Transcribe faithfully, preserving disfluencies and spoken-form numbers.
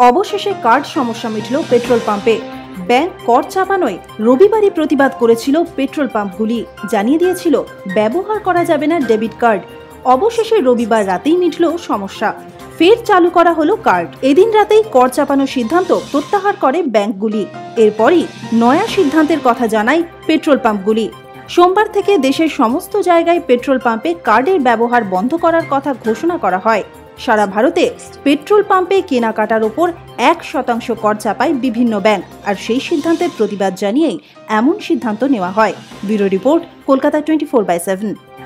অবশেষে কার্ড সমস্যা মিটল পেট্রোল পাম্পে। ব্যাংক কর চাপানোয় রবিবারই প্রতিবাদ করেছিল পেট্রোল পাম্পগুলি, জানিয়ে দিয়েছিল ব্যবহার করা যাবে না ডেবিট কার্ড। অবশেষে রবিবার রাতেই মিটল সমস্যা, ফের চালু করা হলো কার্ড। এদিন রাতেই কর চাপানোর সিদ্ধান্ত প্রত্যাহার করে ব্যাংকগুলি। এরপরই নয়া সিদ্ধান্তের কথা জানায় পেট্রোল পাম্পগুলি। সোমবার থেকে দেশের সমস্ত জায়গায় পেট্রোল পাম্পে কার্ডের ব্যবহার বন্ধ করার কথা ঘোষণা করা হয়। সারা ভারতে পেট্রোল পাম্পে কেনাকাটার ওপর এক শতাংশ কর চাপায় বিভিন্ন ব্যাংক, আর সেই সিদ্ধান্তের প্রতিবাদ জানিয়েই এমন সিদ্ধান্ত নেওয়া হয়। Bureau report, Kolkata twenty four by seven.